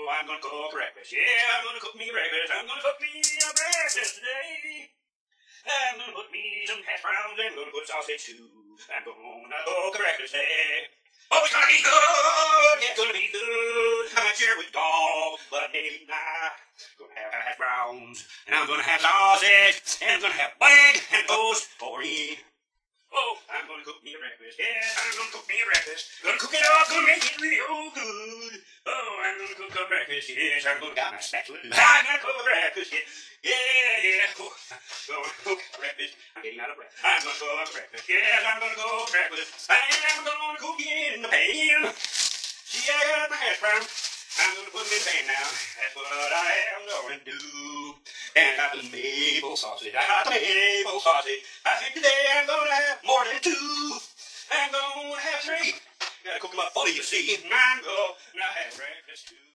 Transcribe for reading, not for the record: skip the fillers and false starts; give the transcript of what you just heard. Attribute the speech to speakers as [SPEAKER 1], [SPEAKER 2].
[SPEAKER 1] I'm gonna cook breakfast. Yeah, I'm gonna cook me breakfast. I'm gonna cook me a breakfast today. I'm gonna put me some hash browns and I'm gonna put sausage too. I'm gonna cook a breakfast today. Oh, it's gonna be good. Yeah, it's gonna be good. I'm not sure with dog, but maybe not. Gonna have hash browns and I'm gonna have sausage and I'm gonna have egg and toast for me. Oh, I'm gonna cook me a breakfast. Yeah, I'm gonna cook me a breakfast. Gonna cook it up, gonna make it real good. Oh, I'm gonna cook a breakfast. Yes, I'm gonna got my spatula. I'm gonna cook a breakfast. Yeah. Oh, gonna cook breakfast. I'm getting out of breath. I'm gonna cook breakfast. Yes, I'm gonna cook breakfast. I'm gonna cook it in the pan. See, I got my hash brown. I'm gonna put them in the pan now. That's what I am gonna do. And I got the maple sausage. I think today I'm gonna have more than two. I'm gonna have three. Gotta cook them up fully, you see. I'm gonna have breakfast too.